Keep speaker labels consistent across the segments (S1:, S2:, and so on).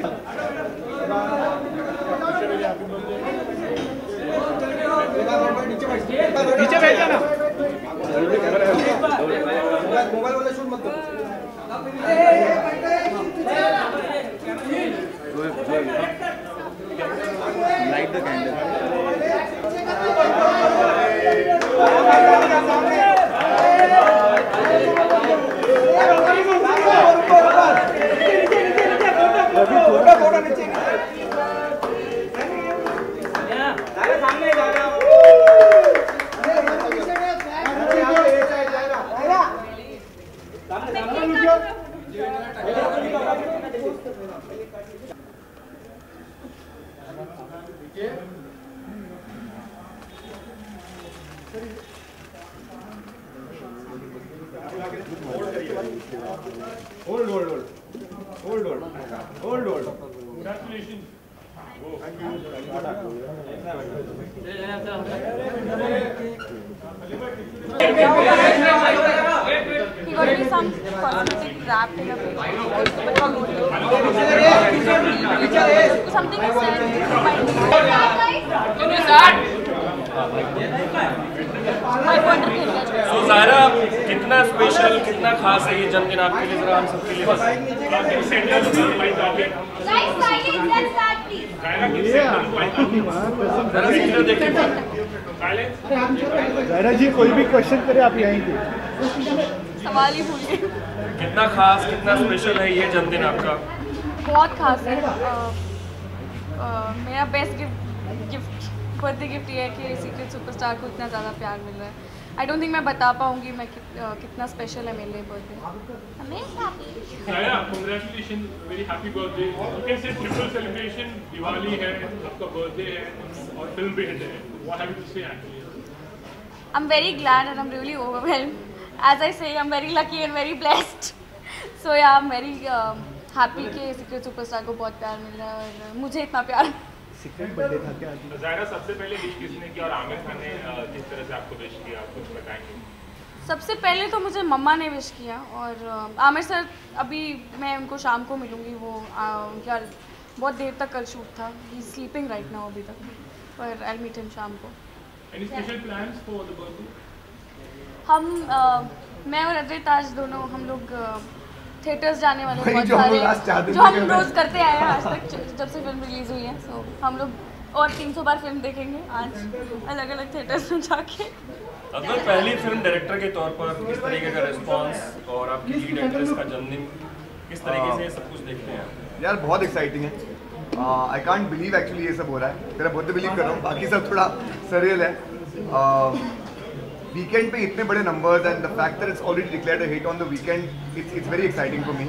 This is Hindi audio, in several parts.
S1: नीचे बैठ जाना।
S2: मोबाइल वाला शूट मत करो।
S1: Light the candle. Hold. Congratulations.
S3: He got me some cosmetic wrapped in a paper. Something is said. Can you start?
S4: तो ज़ायरा कितना स्पेशल कितना खास है ये जन्मदिन आपके लिए, जरा हम सबके लिए
S1: ज़ायरा जी कोई भी क्वेश्चन करे आप यहीं थे।
S3: सवाल ही भूलिए।
S4: कितना खास कितना स्पेशल है ये जन्मदिन आपका?
S3: बहुत खास है। मेरा बेस्ट बर्थडे गिफ्ट ये है कि सीक्रेट सुपरस्टार को इतना ज़्यादा प्यार मिल रहा है। आई डोंट थिंक मैं बता पाऊंगी मैं कितना स्पेशल है मेरे लिए birthday.
S5: Congratulations, very happy birthday. You can say triple celebration. Diwali है, आपका बर्थडे है और फिल्म भी हिट है. What have you to say actually?
S3: I'm very glad and I'm really overwhelmed. As I say, I'm very lucky and very blessed. So yeah, I'm very happy कि सीक्रेट सुपरस्टार को बहुत प्यार मिल रहा है और मुझे इतना प्यार।
S1: सीक्रेट बर्थडे था क्या?
S5: ज़ायरा सबसे पहले विश किसने किया और आमिर खान ने किस तरह से आपको विश किया, कुछ बताएंगे?
S3: सबसे पहले तो मुझे मम्मा ने विश किया और आमिर सर अभी मैं उनको शाम को मिलूँगी। वो यार बहुत देर तक कल शूट था। He is sleeping right now अभी तक, पर आई मीट हिम शाम को।
S5: Any special plans for the birthday?
S3: हम मैं और अजय ताज दोनों हम लोग थिएटर्स जाने वाले बहुत सारे जो हम रोज़ करते आए हैं आज तक जब से फिल्म रिलीज़ हुई है। सो हम लोग और 300 बार फिल्म देखेंगे आज अलग अलग थिएटर्स में जाके।
S4: अगर पहली फिल्म डायरेक्टर के तौर पर किस तरीके का रिस्पांस और आपकी लीड एक्ट्रेस का जन्मदिन किस तरीके से सब कुछ देखते हैं
S2: यार? बहुत एक्साइटिंग है। आई कांट बिलीव एक्चुअली ये सब हो रहा है। मेरा बहुत बिलीव कर रहा हूँ, बाकी सब थोड़ा सरियल है। वीकेंड पे इतने बड़े numbers and the fact that it's already declared a hit on the weekend, it's very exciting for me.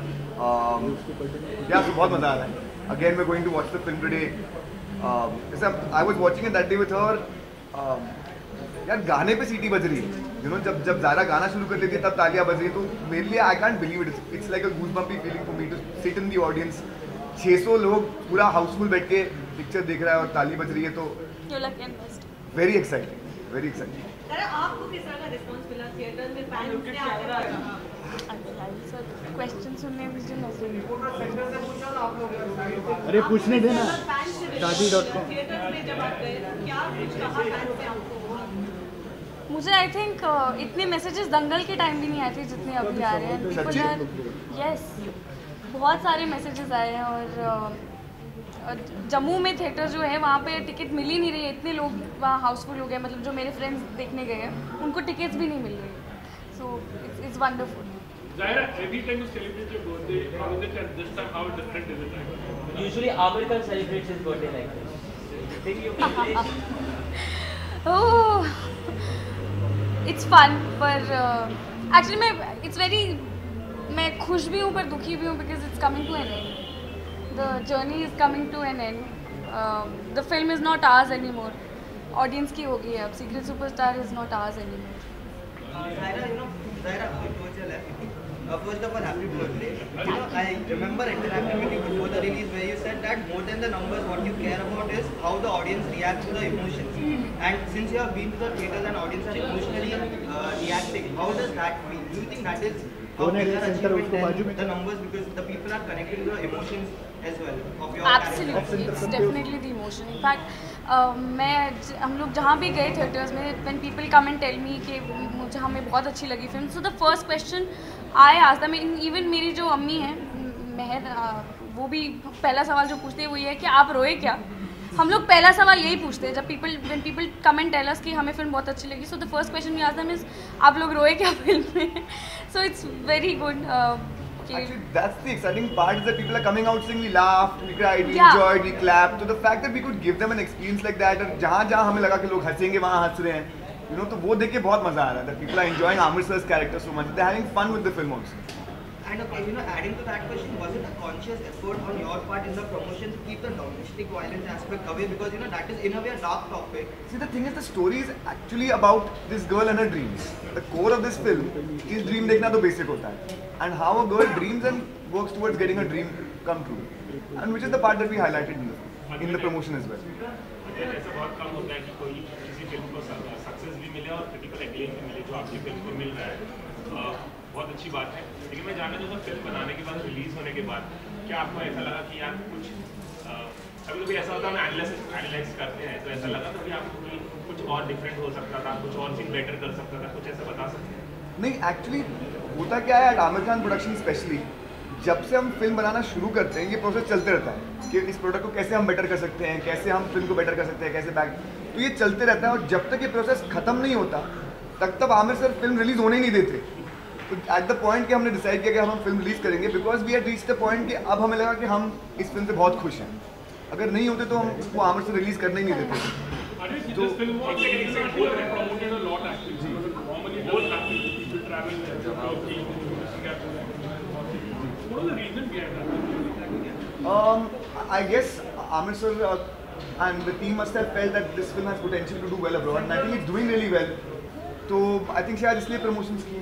S2: यार बहुत मजा आ रहा है। Again we are going to watch the film today. जैसे I was watching it that day with her. यार गाने पे सीटी बज रही है, यू नो, जब ज़ायरा गाना शुरू कर लेती है तब तालियां बज रही है। तो मेरे लिए I can't believe it, it's like a goosebumpy feeling for me to sit in the audience. 600 लोग पूरा हाउसफुल बैठ के पिक्चर देख रहा है और ताली बज रही है, तो वेरी एक्साइटिंग, वेरी एक्साइटिंग।
S6: आपको किस तरह का रिस्पांस मिला थिएटर में? फैन ने आया
S3: क्वेश्चन सुनने मुझे नजर।
S1: अरे पूछने देना।
S6: शादी.com थिएटर में जब आप गए क्या कुछ कहा फैन से आपको?
S3: मुझे आई थिंक इतने मैसेजेस दंगल के टाइम भी नहीं आए थे जितने अभी आ रहे हैं। यस, बहुत सारे मैसेजेस आए हैं और जम्मू में थिएटर जो है वहाँ पे टिकट मिल ही नहीं रही है। इतने लोग वहाँ हाउसफुल हो गए, मतलब जो मेरे फ्रेंड्स देखने गए हैं उनको टिकट्स भी नहीं मिल रही। So it's wonderful.
S5: Zaira, every time you celebrate your birthday, how is it at this time? How different is it?
S7: Usually, Amir Khan celebrates his birthday like this. Think you
S3: Oh, it's fun, पर actually मैं खुश भी हूँ पर दुखी भी हूँ because it's coming to an end. The journey is coming to an end. The film is not ours anymore. Audience की होगी अब. Secret Superstar is not ours anymore.
S8: Zaira, first of all, happy birthday. I remember interacting with you before the release where you said that more than the numbers, what you care about is how the audience reacts to the emotions. And since you have been to the theaters and audience are emotionally reacting, how does that feel? Do you think that is how bigger achievement than the numbers, because the people are connected to the emotions as well of your
S3: Absolutely, it's definitely the emotion. In fact, हम लोग जहाँ भी गए थिएटर्स में, when people come and tell me कि मुझे हमें बहुत अच्छी लगी film, so the first question I ask them, even मेरी जो अम्मी है महर, वो भी पहला सवाल जो पूछते हैं वो ये है कि आप रोए क्या. हम लोग पहला सवाल यही पूछते हैं जब when people come and tell us कि हमें फिल्म बहुत अच्छी लगी. So the first question we ask them is आप लोग रोए क्या फिल्म में. So it's very good.
S2: Actually, that's the exciting part, is that people are coming out saying we laughed, we cried, we
S3: Yeah.
S2: enjoyed, we clapped. So the fact that we could give them an experience like that, और जहाँ हमें लगा कि लोग हंसेंगे वहाँ हंस रहे हैं, you know, तो वो देख के बहुत मजा आ रहा है. That people are enjoying Amir sir's character so much, they're having fun with the film also.
S8: And okay, adding to that question, was it a conscious effort on your part in the promotion to keep the domestic violence aspect away, because that is in a way a dark topic?
S2: See, the thing is, the story is actually about this girl and her dreams. The core of this film is dream देखना तो basic होता है, and how a girl dreams and works towards getting her dream come true, and which is the part that we highlighted in the promotion as well.
S5: ऐसा बहुत कम होता है कि कोई किसी फिल्म को सक्सेस भी मिले और क्रिटिकल एक्लेम भी मिले, जो आपकी फिल्म को मिल रहा है. बहुत अच्छी बात है. लेकिन मैं जानना चाहता हूँ, फिल्म बनाने के बाद, रिलीज होने के बाद, क्या आपको ऐसा लगा कि यार कुछ कभी कभी ऐसा होता है, हम एनालाइज करते हैं, तो ऐसा लगा था कि आपको कि कुछ और डिफरेंट हो सकता था, कुछ और सीन बेटर कर सकता था, कुछ ऐसा बता सकते हैं?
S2: नहीं, एक्चुअली होता क्या है, आमिर खान प्रोडक्शन स्पेशली, जब से हम फिल्म बनाना शुरू करते हैं ये प्रोसेस चलते रहता है कि इस प्रोडक्ट को कैसे हम बेटर कर सकते हैं, कैसे हम फिल्म को बेटर कर सकते हैं, कैसे बैक, तो ये चलते रहता है. और जब तक ये प्रोसेस खत्म नहीं होता तब आमिर सर फिल्म रिलीज होने ही नहीं देते. तो एट द पॉइंट कि हमने डिसाइड किया कि हम फिल्म रिलीज करेंगे, because we had reached the point कि अब हमें लगा कि हम इस फिल्म से बहुत खुश हैं. अगर नहीं होते तो हम इसको आमिर से रिलीज करने ही नहीं देते.
S5: तो film promoted a lot actually. Normally both happen, people travel, what was the reason behind that?
S2: I guess Amir sir and the team must have felt that this film has potential to do well abroad, and I think it's doing really well. तो I think शायद इसलिए प्रमोशंस किए.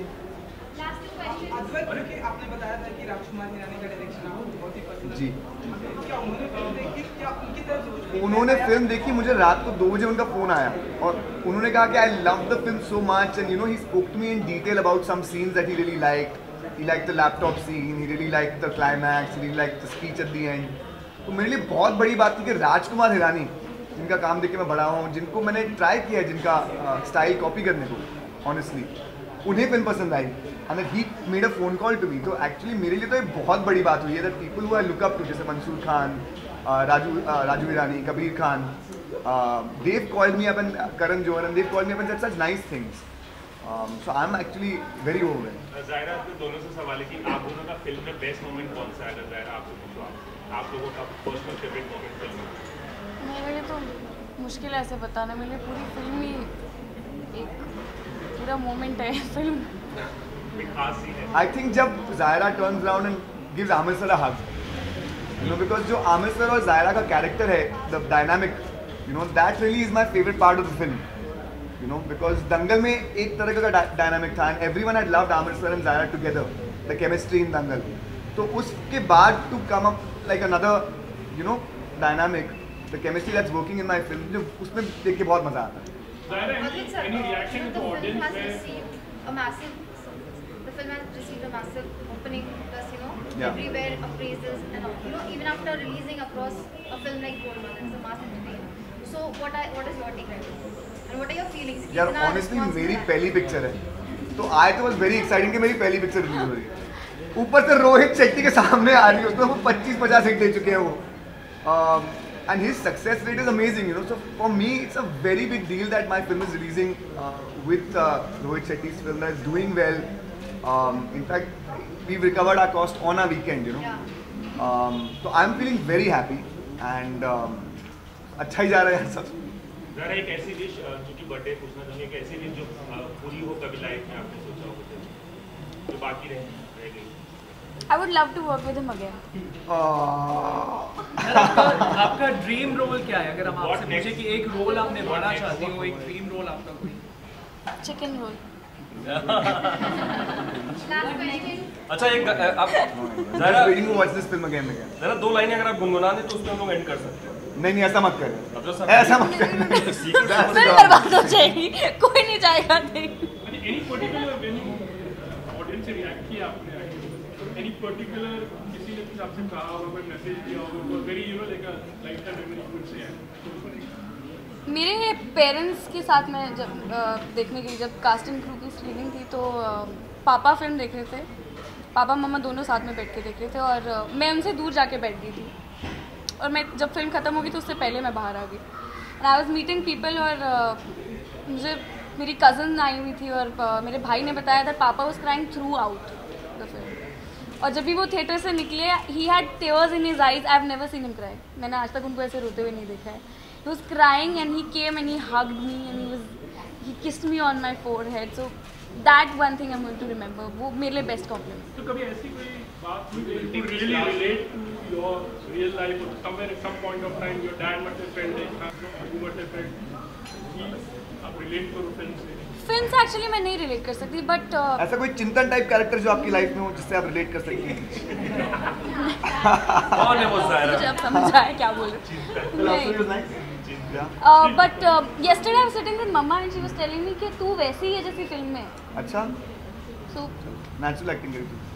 S9: अद्वैत, आपने बताया था कि राजकुमार हिरानी का डायरेक्शन आपको बहुत ही पसंद है.
S2: जी.
S9: क्या उन्होंने फिल्म देखी, क्या उनकी तरफ से कुछ?
S2: उन्होंने फिल्म देखी, मुझे रात को 2 बजे उनका फ़ोन आया और उन्होंने कहा कि I love the film so much, and he spoke to me in detail about some scenes that he really liked. He liked the laptop scene, he really liked the climax, he really liked the speech at the end. तो मेरे लिए बहुत बड़ी बात थी कि राजकुमार हिरानी, जिनका काम देख के मैं बड़ा हूँ, जिनको मैंने ट्राई किया है जिनका स्टाइल कॉपी करने को, ऑनेस्टली उन्हें फिल्म पसंद आई, and he made a phone call to me. तो एक्चुअली मेरे लिए तो एक बहुत बड़ी बात हुई है that people who I look up to, जैसे Mansoor Khan, Raju Hirani, Kabir Khan, they've called me up, and Karan Johar, and they've called me up and said such nice things. So I'm actually very overwhelmed.
S5: Zahira, आपके दोनों से सवाल है कि आप दोनों का फिल्म में बेस्ट मोमेंट कौन सा है? अगर ज़ाहिरा आपसे पूछो, आप लोगों का पर्सनल फेवरेट मोमेंट फिल्म में?
S3: मेरे लिए तो मुश्किल है ऐसे बताना. मेरे लिए पूरी फिल्म ही एक पूरा मोमेंट है फिल्म.
S5: खास सीन है.
S2: I think जब Zaira turns around and gives Aamir sir a hug, because जो आमिर सर और ज़ाहिरा का कैरेक्टर है, the dynamic, that really is my favorite part of the film. Because दंगल में एक तरह का डायनामिक था, and everyone had loved Aamir sir and Zaira together, the chemistry in Dangal. तो उसके बाद to come up like another, dynamic, the chemistry that's working in my film, जो उसमें देख के बहुत मजा आता है.
S5: Zaira, any reaction to the audience
S10: has
S5: where
S10: received a massive, the film has received a massive opening, plus
S2: Yeah.
S10: everywhere appraises, and even after releasing across a film like Golmaal, it's a mass entertainer. So what is your take on this? And what are your feelings?
S2: यार ऑनेस्टली मेरी पहली पिक्चर है, तो आई तो वाज वेरी एक्साइटिंग कि मेरी पहली पिक्चर रिलीज हो रही है. ऊपर से रोहित शेट्टी के सामने आ रही है, उसमें वो 25-50 हिट दे चुके हैं वो, and his success rate is amazing. So for me it's a very big deal that my film is releasing with Rohit Shetty's film that is doing well. In fact we've recovered our cost on our weekend. So I'm feeling very happy, and अच्छा ही जा रहा है सब.
S5: ज़रा एक ऐसी डिश, क्योंकि बर्थडे पूछना चाहूँगी, एक ऐसी डिश जो पूरी हो कभी लाइफ में आपने सोचा हो जो बाकी रह गई?
S3: I would love to work with him again.
S11: आपका ड्रीम रोल क्या है? अगर हम आपसे पूछे कि एक रोल आप निभाना चाहते हो, एक ड्रीम रोल आपका कोई?
S3: Chicken roll.
S4: अच्छा, एक आप ज़रा 2 लाइनें अगर आप गुनगुना दें तो उसमें हम लोग एंड कर सकते हैं.
S2: नहीं, ऐसा मत कर, ऐसा मत कर.
S3: फिर बर्बाद हो जाएगी, कोई नहीं जाएगा देखने.
S5: Any particular when audience से react किया आपने? Any particular किसी ने कुछ आपसे कहा होगा, कोई मैसेज दिया होगा, very like a life time memory could से
S3: मेरे पेरेंट्स के साथ मैं जब देखने के लिए जब कास्ट एंड क्रू की स्क्रीनिंग थी तो पापा फिल्म देख रहे थे, पापा मम्मा दोनों साथ में बैठ के देख रहे थे और मैं उनसे दूर जाके बैठ गई थी और मैं जब फिल्म ख़त्म होगी तो उससे पहले मैं बाहर आ गई and I was meeting people और मुझे मेरी कज़न आई हुई थी और मेरे भाई ने बताया था पापा was crying throughout the film और जब भी वो थिएटर से निकले he had tears in his eyes I have never seen him cry. मैंने आज तक उनको ऐसे रोते हुए नहीं देखा है। He was crying and he came and he hugged me and he kissed me on my forehead so that one thing I am going to remember. वो मेरे लिए बेस्ट कॉम्प्लीमेंट।
S5: तो कभी ऐसी कोई बात हुई to really relate to your real life और somewhere at some point of time your dad must have felt like you must have felt आप रिलेट करो फिल्म से
S3: एक्चुअली मैं नहीं रिलेट कर सकती बट
S2: ऐसा कोई चिंतन टाइप कैरेक्टर जो आपकी लाइफ में हो जिससे आप रिलेट कर सकती हैं?
S4: कौन है वो ज़ायरा?
S3: मुझे अब समझ आया क्या बोल रहे but yesterday I was sitting with mama and she was telling me कि तू वैसी है जैसी फिल्म में।
S2: अच्छा
S3: so
S2: नेचुरल एक्टिंग करी थी।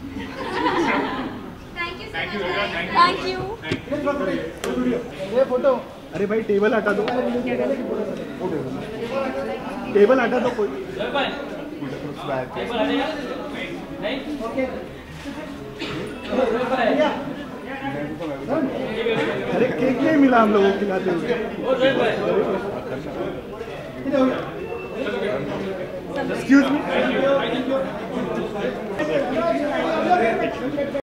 S3: Thank you.
S1: ये फोटो अरे भाई टेबल हटा दो, टेबल हटा दो कोई। अरे केक नहीं मिला हम लोगों को खिलाते हुए। एक्सक्यूज मी।